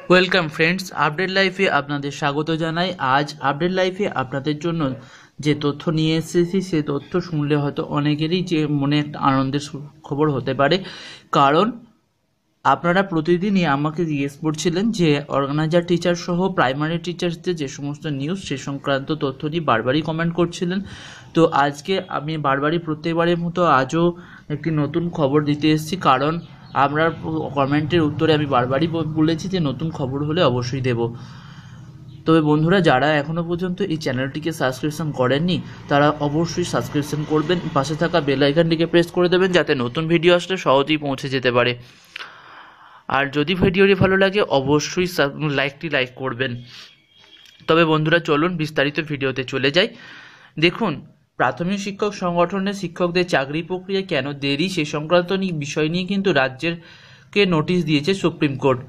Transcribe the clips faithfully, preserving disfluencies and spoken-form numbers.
Welcome friends, update লাইফে আপনাদের স্বাগত জানাই। আজ আপডেট লাইফে আপনাদের জন্য যে তথ্য নিয়ে এসেছি সে তথ্য শুনলে হয়তো অনেকেরই যে মনে একটা আনন্দের খবর হতে পারে, কারণ আপনারা প্রতিদিনই আমাকে জিজ্ঞেস করছিলেন যে অর্গানাইজার টিচার সহ প্রাইমারি টিচার্সদের যে সমস্ত নিউজ সে সংক্রান্ত তথ্য নিয়ে বারবারই কমেন্ট করছিলেন। তো আজকে আমি বারবারই প্রত্যেকবারের মতো আজও একটি নতুন খবর দিতে এসেছি, কারণ আমরা কমেন্টের উত্তরে আমি বারবারই বলেছি যে নতুন খবর হলে অবশ্যই দেব। তবে বন্ধুরা, যারা এখনও পর্যন্ত এই চ্যানেলটিকে সাবস্ক্রিপশন করেননি তারা অবশ্যই সাবস্ক্রিপশন করবেন, পাশে থাকা বেল আইকনটিকে প্রেস করে দেবেন যাতে নতুন ভিডিও আসলে সহজেই পৌঁছে যেতে পারে। আর যদি ভিডিওটি ভালো লাগে অবশ্যই লাইকটি লাইক করবেন। তবে বন্ধুরা, চলুন বিস্তারিত ভিডিওতে চলে যাই। দেখুন, প্রাথমিক শিক্ষক সংগঠনের শিক্ষকদের চাকরি প্রক্রিয়া কেন দেরি সে সংক্রান্ত বিষয় নিয়ে কিন্তু রাজ্যেরকে নোটিশ দিয়েছে সুপ্রিম কোর্ট।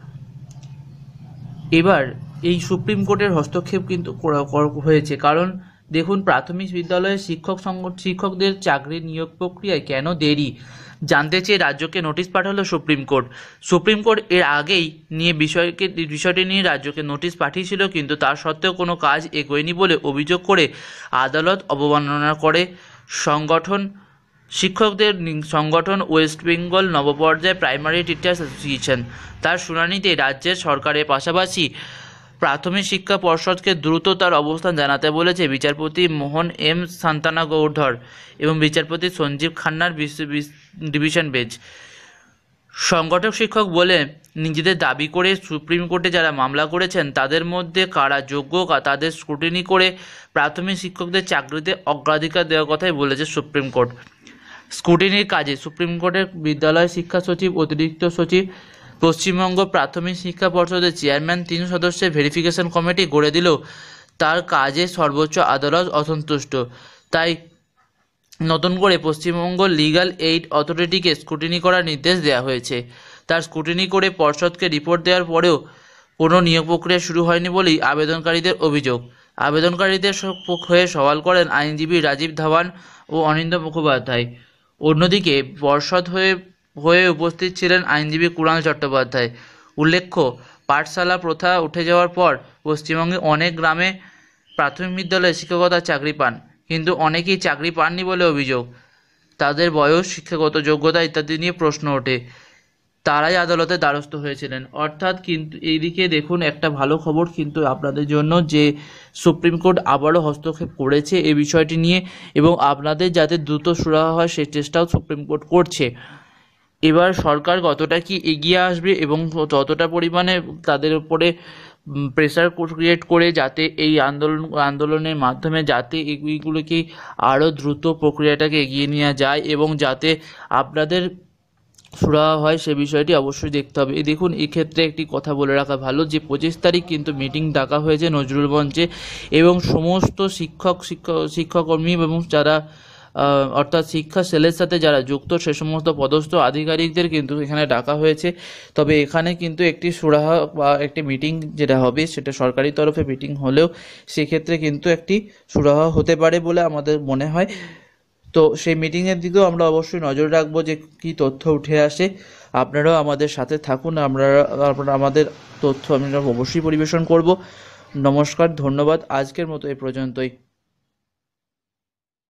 এবার এই সুপ্রিম কোর্টের হস্তক্ষেপ কিন্তু হয়েছে, কারণ দেখুন, প্রাথমিক বিদ্যালয়ের শিক্ষক শিক্ষকদের চাকরি নিয়োগ প্রক্রিয়ায় কেন দেরি জানতে চেয়ে রাজ্যকে নোটিশ পাঠালো সুপ্রিম কোর্ট। সুপ্রিম কোর্ট এর আগেই নিয়ে বিষয়কে বিষয়টি নিয়ে রাজ্যকে নোটিশ পাঠিয়েছিল, কিন্তু তা সত্ত্বেও কোনো কাজ এগোয়নি বলে অভিযোগ করে আদালত অবমাননা করে সংগঠন শিক্ষকদের সংগঠন ওয়েস্ট বেঙ্গল নবপর্যায় প্রাইমারি টিচার্স অ্যাসোসিয়েশন। তার শুনানিতে রাজ্যের সরকারের পাশাপাশি প্রাথমিক শিক্ষা পর্ষদকে দ্রুত তার অবস্থান জানাতে বলেছে বিচারপতি মোহন এম সান্তানাগৌধর এবং বিচারপতি সঞ্জীব খান্নার ডিভিশন বেঞ্চ। সংগঠক শিক্ষক বলে নিজেদের দাবি করে সুপ্রিম কোর্টে যারা মামলা করেছেন তাদের মধ্যে কারা যোগ্য তাদের স্ক্রুটিনি করে প্রাথমিক শিক্ষকদের চাকরিতে অগ্রাধিকার দেওয়ার কথাই বলেছে সুপ্রিম কোর্ট। স্ক্রুটিনির কাজে সুপ্রিম কোর্টের বিদ্যালয় শিক্ষা সচিব, অতিরিক্ত সচিব, পশ্চিমবঙ্গ প্রাথমিক শিক্ষা পর্ষদের চেয়ারম্যান তিন সদস্যের ভেরিফিকেশন কমিটি গড়ে দিলেও তার কাজে সর্বোচ্চ আদালত অসন্তুষ্ট। তাই নতুন করে পশ্চিমবঙ্গ লিগ্যাল এইড অথরিটিকে স্ক্রুটিনি করার নির্দেশ দেওয়া হয়েছে। তার স্ক্রুটিনি করে পর্ষদকে রিপোর্ট দেওয়ার পরেও কোনো নিয়োগ প্রক্রিয়া শুরু হয়নি বলেই আবেদনকারীদের অভিযোগ। আবেদনকারীদের হয়ে সওয়াল করেন আইনজীবী রাজীব ধাওয়ান ও অনিন্দ্য মুখোপাধ্যায়। অন্যদিকে পর্ষদ হয়ে হয়ে উপস্থিত ছিলেন আইনজীবী কুণাল চট্টোপাধ্যায়। উল্লেখ্য, পাঠশালা প্রথা উঠে যাওয়ার পর পশ্চিমবঙ্গে অনেক গ্রামে প্রাথমিক বিদ্যালয়ে শিক্ষকতার চাকরি পান, কিন্তু অনেকেই চাকরি পাননি বলে অভিযোগ। তাদের বয়স, শিক্ষাগত যোগ্যতা ইত্যাদি নিয়ে প্রশ্ন ওঠে। তারাই আদালতে দ্বারস্থ হয়েছিলেন। অর্থাৎ কিন্তু এইদিকে দেখুন, একটা ভালো খবর কিন্তু আপনাদের জন্য যে সুপ্রিম কোর্ট আবারও হস্তক্ষেপ করেছে এই বিষয়টি নিয়ে, এবং আপনাদের যাতে দ্রুত সুরাহা হয় সেই চেষ্টাও সুপ্রিম কোর্ট করছে। এবার সরকার কতটা কি এগিয়ে আসবে এবং ততটা পরিমাণে তাদের উপরে প্রেসার ক্রিয়েট করে যাতে এই আন্দোলন আন্দোলনের মাধ্যমে যাতে এইগুলোকে আরও দ্রুত প্রক্রিয়াটাকে এগিয়ে নেওয়া যায় এবং যাতে আপনাদের সুরাহা হয় সে বিষয়টি অবশ্যই দেখতে হবে। এই দেখুন, এক্ষেত্রে একটি কথা বলে রাখা ভালো যে পঁচিশ তারিখ কিন্তু মিটিং ডাকা হয়েছে নজরুল মঞ্চে, এবং সমস্ত শিক্ষক শিক্ষক শিক্ষাকর্মী এবং যারা অর্থাৎ শিক্ষা সেলের সাথে যারা যুক্ত সে সমস্ত পদস্থ আধিকারিকদের কিন্তু এখানে ডাকা হয়েছে। তবে এখানে কিন্তু একটি সুরাহা বা একটি মিটিং যেটা হবে সেটা সরকারি তরফে মিটিং হলেও সেক্ষেত্রে কিন্তু একটি সুরাহা হতে পারে বলে আমাদের মনে হয়। তো সেই মিটিংয়ের দিকেও আমরা অবশ্যই নজর রাখবো যে কী তথ্য উঠে আসে। আপনারাও আমাদের সাথে থাকুন, আমরা আমাদের তথ্য আমরা অবশ্যই পরিবেশন করব। নমস্কার, ধন্যবাদ। আজকের মতো এ পর্যন্তই।